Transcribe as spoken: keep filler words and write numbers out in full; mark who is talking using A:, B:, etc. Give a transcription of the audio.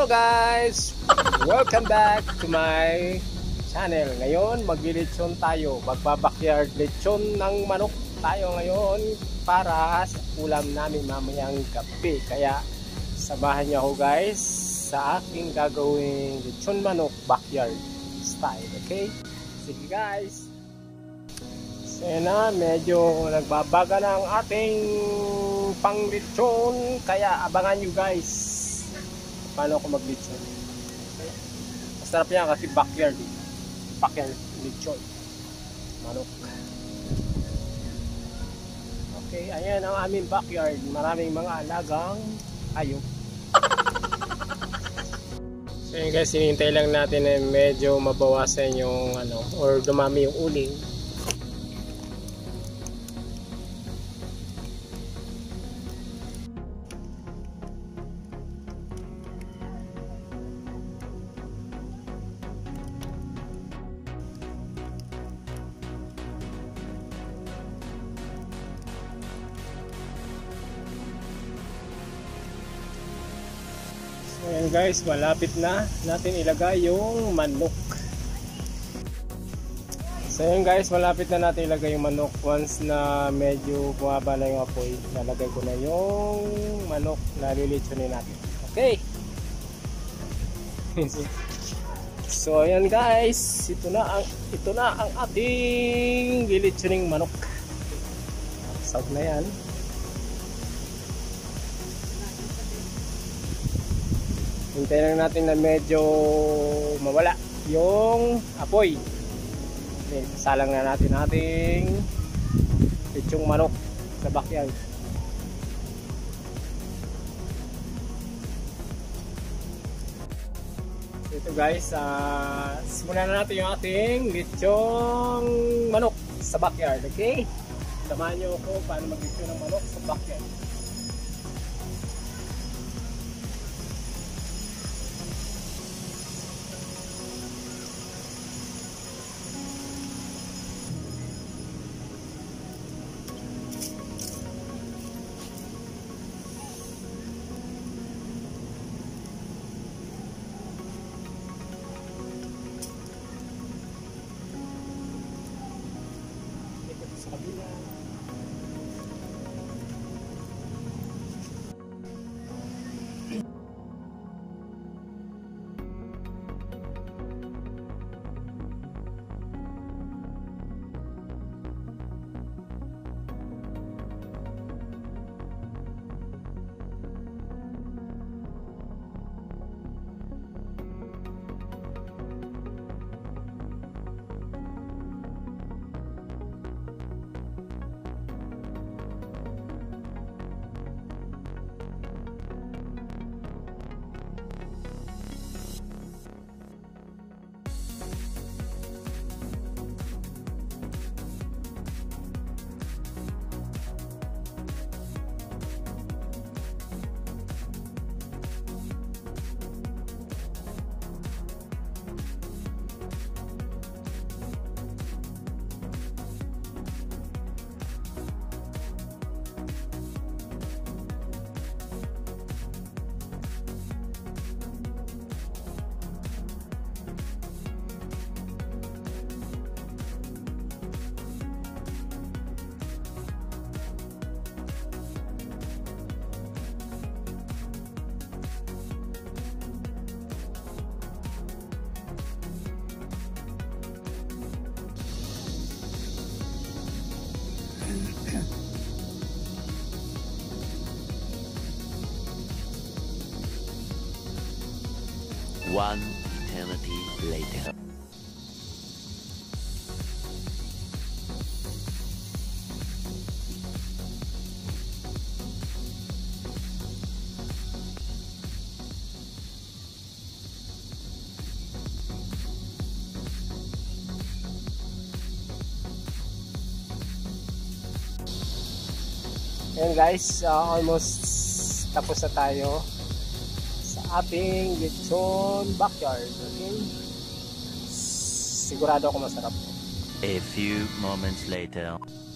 A: Hello guys! Welcome back to my channel. Ngayon maglilechon tayo. Magbabakyard lechon ng manok tayo ngayon para sa ulam namin mamayang gabi. Kaya samahan niyo ako guys sa aking gagawing lechon manok backyard style. Okay? Sige guys! So yun na, medyo nagbabaga na ang ating pang lechon. Kaya abangan nyo guys paano ako mag-lechon. Okay. Masarap yan kasi backyard eh. Backyard lechon manok. Okay, ayan ang aming backyard. Maraming mga alagang hayop. So yun guys, hinihintay lang natin na medyo mabawasan yung ano, or dumami yung uling. Ayan guys, malapit na natin ilagay yung manok. So ayan guys, malapit na natin ilagay yung manok. Once na medyo bumaba na yung apoy, lalagay ko na yung manok na lilitsunin natin. Okay. So ayan guys, ito na ang ito na ang ating lilitsuning manok. Sag na yan. Hintayin lang natin na medyo mawala yung apoy. Okay, salang na natin ating lechong manok sa backyard. Ito guys, uh, simulan na natin yung ating lechong manok sa backyard. Okay? Samahan nyo ako paano mag-lechon ng manok sa backyard.
B: One eternity later.
A: Ayan guys, uh, almost tapos na tayo ating lechon backyard. Okay? Sigurado ako masarap.
B: A few moments later.